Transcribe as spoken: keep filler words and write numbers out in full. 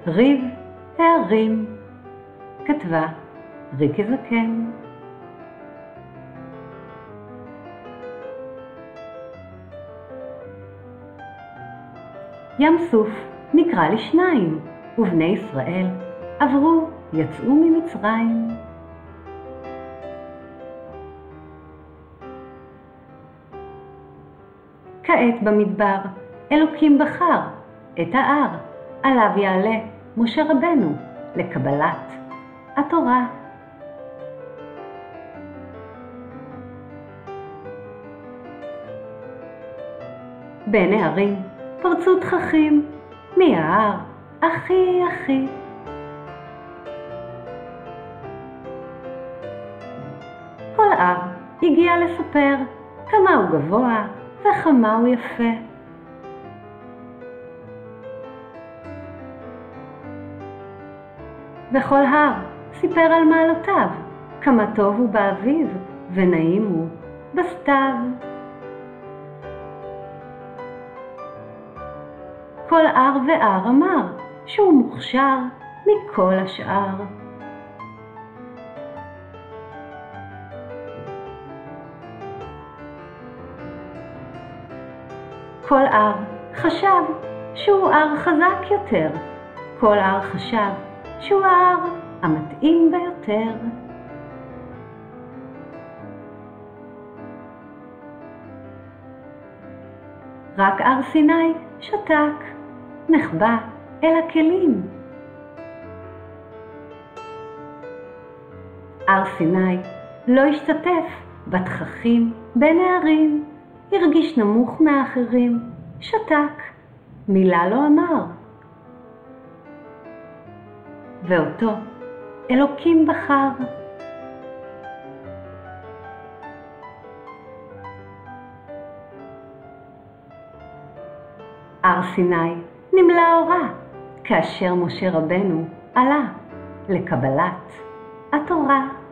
ריב הערים, כתבה ריקי זקן. ים סוף נקרא לשניים, ובני ישראל עברו, יצאו ממצרים. כעת במדבר אלוקים בחר את ההר, עליו יעלה משה רבנו לקבלת התורה. בין הערים פרצו תככים, מההר אחי אחי. כל הר הגיע לספר כמה הוא גבוה וכמה הוא יפה. וכל הר סיפר על מעלותיו, כמה טוב הוא באביב ונעים הוא בסתיו. כל הר והר אמר שהוא מוכשר מכל השאר. כל הר חשב שהוא הר חזק יותר, כל הר חשב שהוא ההר המתאים ביותר. רק הר סיני שתק, נחבא אל הכלים. הר סיני לא השתתף בתככים בין הערים, הרגיש נמוך מהאחרים, שתק, מילה לא אמר. ואותו אלוקים בחר. הר סיני נמלא אורה, כאשר משה רבנו עלה לקבלת התורה.